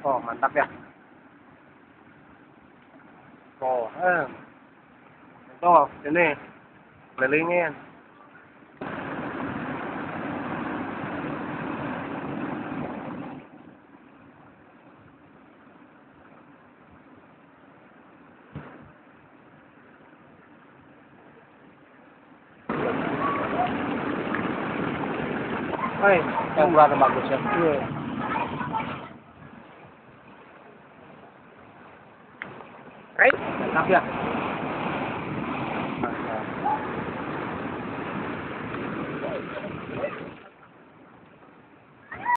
Oh, mantap ya. Oh, itu ini kelilingin. Yang berada bagus ya. Iya. Mantap ya.